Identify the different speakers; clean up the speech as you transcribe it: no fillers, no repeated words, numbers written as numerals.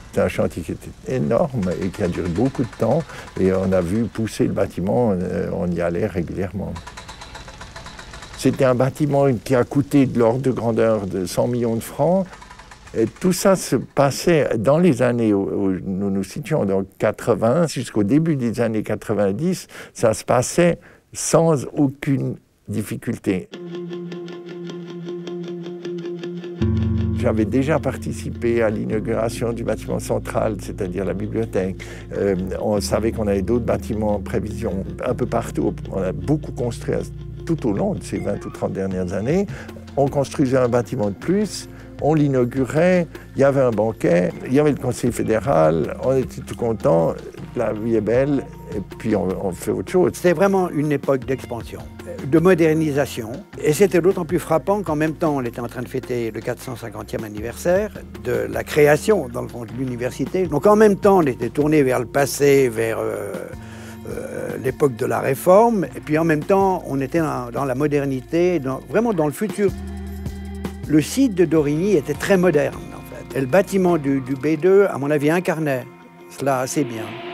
Speaker 1: C'est un chantier qui était énorme et qui a duré beaucoup de temps. Et on a vu pousser le bâtiment, on y allait régulièrement. C'était un bâtiment qui a coûté de l'ordre de grandeur de 100 millions de francs. Et tout ça se passait dans les années où nous nous situons, donc 80 jusqu'au début des années 90, ça se passait sans aucune difficulté. J'avais déjà participé à l'inauguration du bâtiment central, c'est-à-dire la bibliothèque. On savait qu'on avait d'autres bâtiments en prévision un peu partout. On a beaucoup construit tout au long de ces 20 ou 30 dernières années. On construisait un bâtiment de plus, on l'inaugurait, il y avait un banquet, il y avait le Conseil fédéral, on était tout contents, la vie est belle, et puis on fait autre chose.
Speaker 2: C'était vraiment une époque d'expansion, de modernisation, et c'était d'autant plus frappant qu'en même temps, on était en train de fêter le 450e anniversaire de la création, dans le fond, de l'université. Donc en même temps, on était tourné vers le passé, vers l'époque de la réforme, et puis en même temps, on était dans la modernité, vraiment dans le futur. Le site de Dorigny était très moderne, en fait. Et le bâtiment du B2, à mon avis, incarnait cela assez bien.